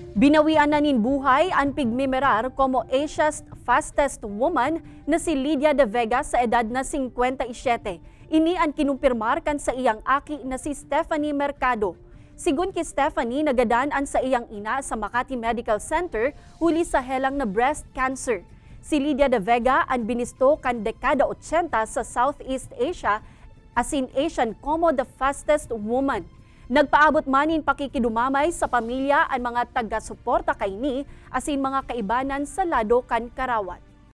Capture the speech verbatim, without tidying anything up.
Binawian na nin buhay ang pigmemerar como Asia's fastest woman na si Lydia De Vega sa edad na fifty-seven. Ini ang kinumpirmar kan sa iyang aki na si Stephanie Mercado. Sigun ki Stephanie, nagadaan sa iyang ina sa Makati Medical Center huli sa helang na breast cancer. Si Lydia De Vega ang binisto kan dekada eighty sa Southeast Asia as in Asian como the fastest woman. Nagpaabot manin pakikidumamay sa pamilya ang mga taga-suporta kay ni asin mga kaibanan sa lado kan Karawat.